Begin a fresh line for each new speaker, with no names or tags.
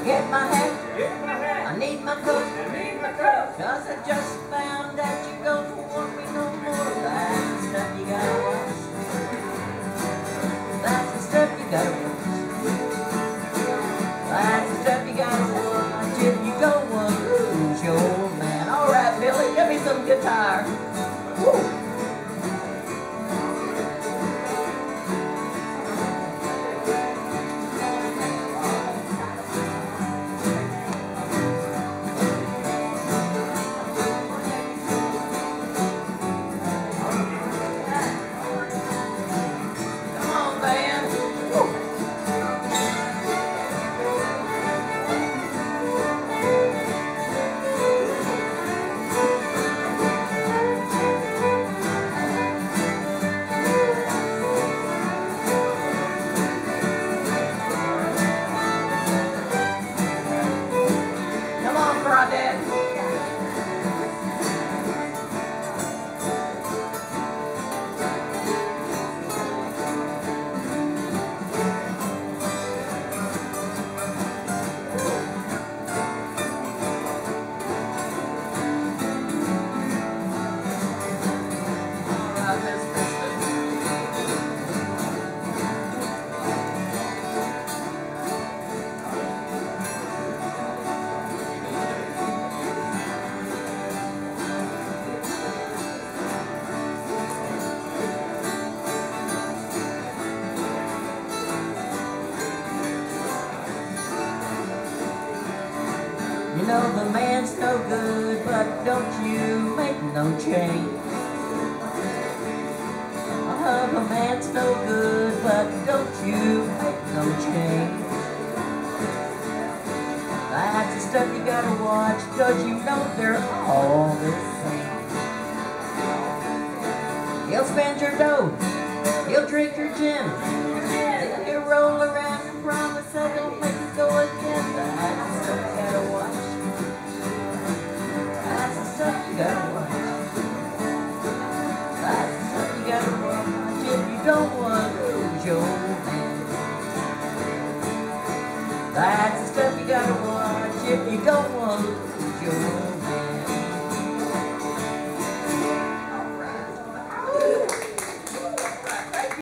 Get my hat, I need my coat, cause I just found out you don't want me no more. That's the stuff you gotta watch. That's the stuff you gotta watch. That's the stuff you gotta watch if you don't want to lose your man. Alright, Billy, give me some guitar. Woo. You know the man's no good, but don't you make no change. The man's no good, but don't you make no change. That's the stuff you gotta watch, cause you know they're all the same. He'll spend your dough, he'll drink your gin, then he'll roll around and promise that he'll make you go again. That's the stuff you gotta watch. That's the stuff you gotta watch. That's the stuff you gotta watch if you don't want to lose your man. That's the stuff you gotta watch if you don't want to lose your man.